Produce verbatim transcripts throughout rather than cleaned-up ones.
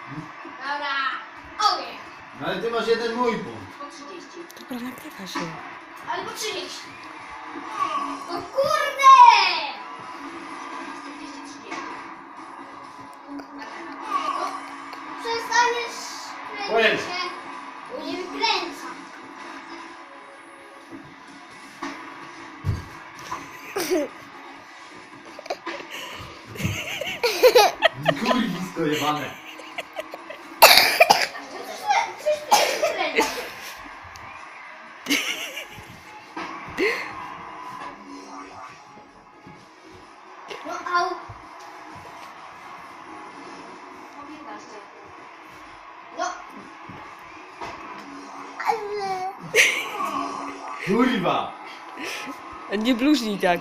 Dobra. Okej. No ale ty masz jeden mój punkt. Po trzydzieści. Dobra, nagrywa się. Albo trzydzieści. No kurde! czterdzieści trzydzieści. Przestaniesz Pojedź. kręcić się. Bo nie wykręca. Kurwisko jebane. Coś ty wykręca. No au. Po piętnaście. No. Ale. Kurwa. Nie bluźnij tak.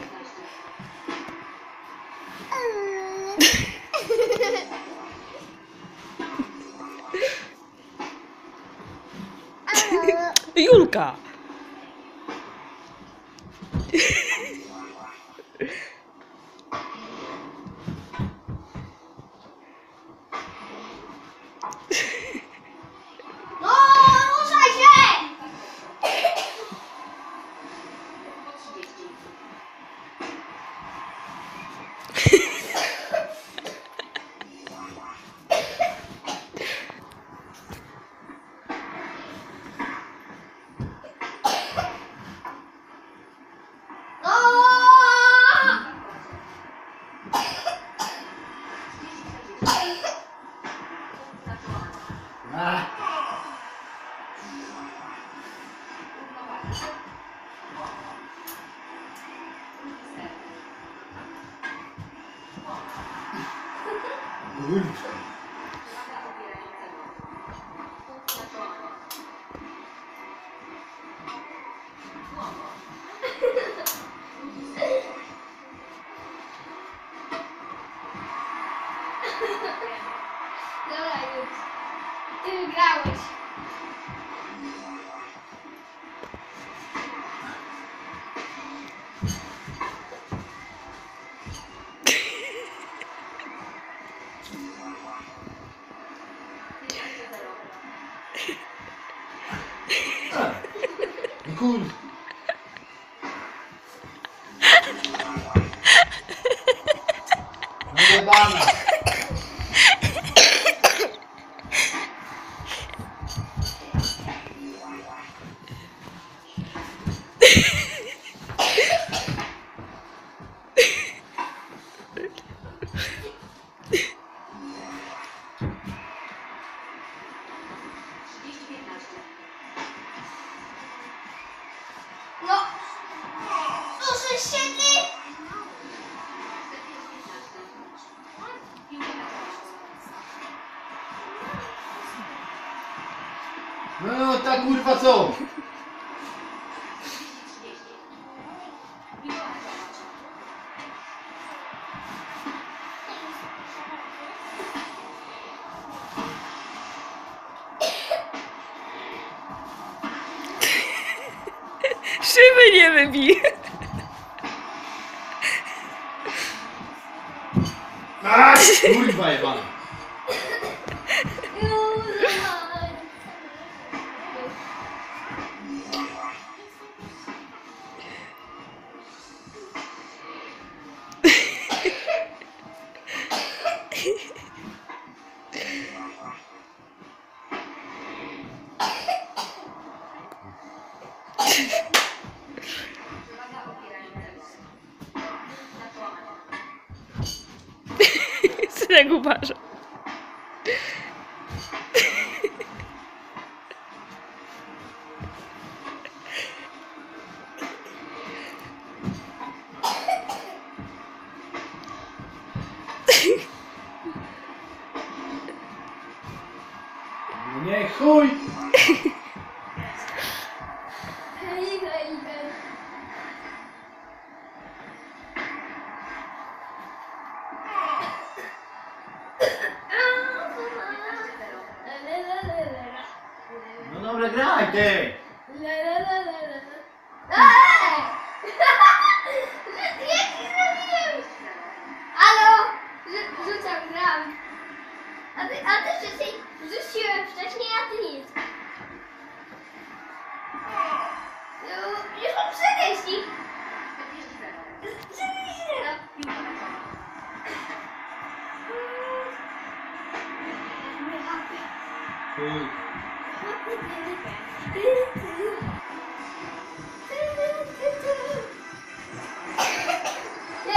Julka! No, ruszaj się! Po trzydzieści. No! Ach. Kurwa. Dobra, już. Ty wygrałeś. Ach. No kurwa. No jebana. trzydzieści piętnaście. No. Słyszysz się ty? No ta kurwa co? Szyby nie wybij! Ach, kurwa jebana. Synek uważa. No nie chuj. Hej, hej, hej. No dobra, graj ty. Eee! Jaki zrobiłem? Halo? Rzu- Rzucam, gram. A ty, a ty wcześniej rzuciłem wcześniej, a ty nic. No, już mam czterdzieści. czterdzieści zero. czterdzieści zero. Piłka na pole. Chuj. Chuj.